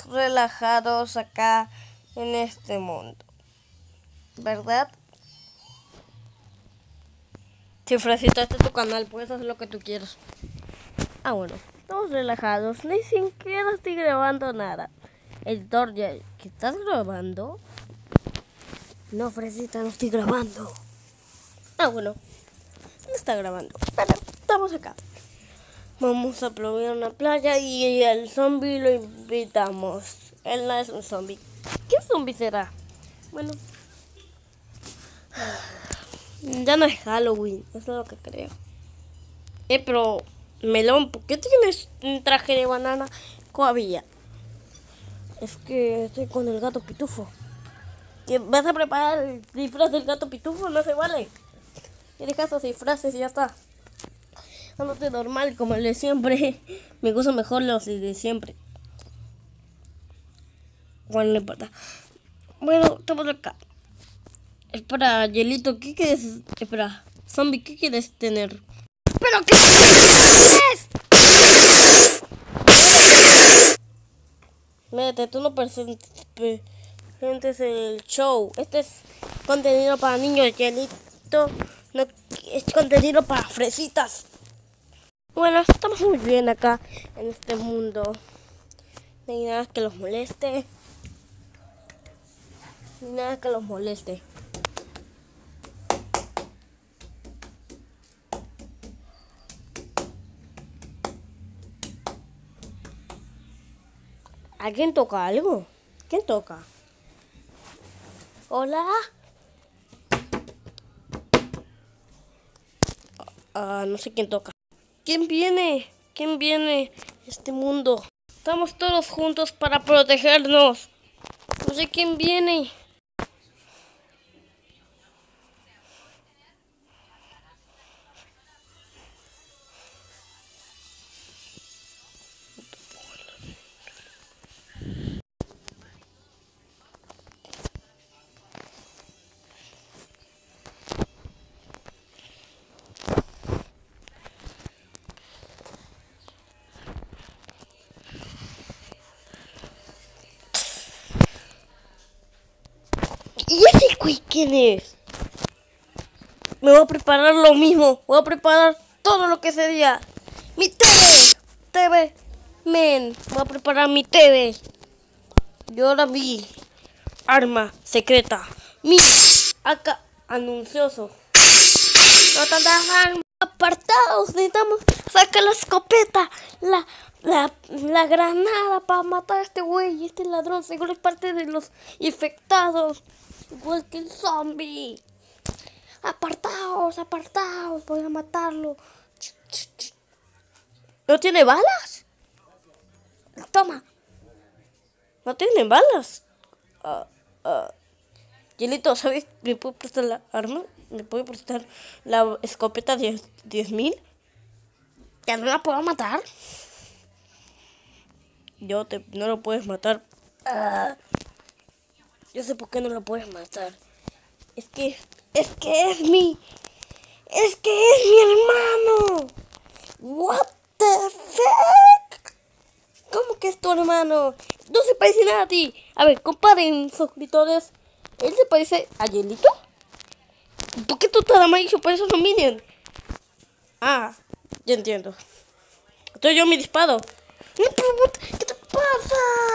relajados acá en este mundo, ¿verdad? Si Fresita, este es tu canal, puedes hacer lo que tú quieras. Ah, bueno, estamos relajados, ni siquiera estoy grabando nada. Editor, ¿qué estás grabando? No, Fresita, no estoy grabando. Ah, bueno, no está grabando, pero estamos acá. Vamos a probar una playa y el zombie lo invitamos. Él no es un zombie. ¿Qué zombie será? Bueno, ya no es Halloween, eso es lo que creo. Pero, Melón, ¿por qué tienes un traje de banana todavía? Es que estoy con el gato pitufo. ¿Que vas a preparar el disfraz del gato pitufo? No se vale. Y dejas esos disfraces y ya está. Ándate normal como el de siempre. Me gusta mejor los de siempre. Bueno, no importa. Bueno, estamos acá. Espera, Hielito, ¿qué quieres? Espera, zombie, ¿qué quieres tener? ¿Pero qué quieres? Mírate, tú no presentes el show. Este es contenido para niños, Hielito. No es contenido para fresitas. Bueno, estamos muy bien acá en este mundo. No hay nada que los moleste. No hay nada que los moleste. ¿Alguien toca algo? ¿Quién toca? ¿Hola? No sé quién toca. ¿Quién viene? ¿Quién viene a este mundo? Estamos todos juntos para protegernos. No sé quién viene. ¿Y ese quién es? Me voy a preparar lo mismo. Voy a preparar todo lo que sería mi TV, men. Voy a preparar mi TV. Y ahora mi arma secreta. Mi acá anuncioso. No tantas armas. Apartados. Necesitamos sacar la escopeta. La granada para matar a este güey. Este ladrón seguro es parte de los infectados. Igual que el zombie. Apartaos, apartaos. Voy a matarlo. ¿No tiene balas? Toma. ¿No tiene balas? Hielito, ¿sabes? ¿Me puede prestar la arma? ¿Me puede prestar la escopeta 10.000? ¿Ya no la puedo matar? No lo puedes matar. Yo sé por qué no lo puedes matar. Es que es mi hermano. What the fuck? ¿Cómo que es tu hermano? No se parece nada a ti. A ver, comparen, suscriptores. ¿Él se parece a Hielito? ¿Por qué tú estás amarillo? Por eso no Minion. Ya entiendo. Entonces yo me disparo. ¿Qué te pasa?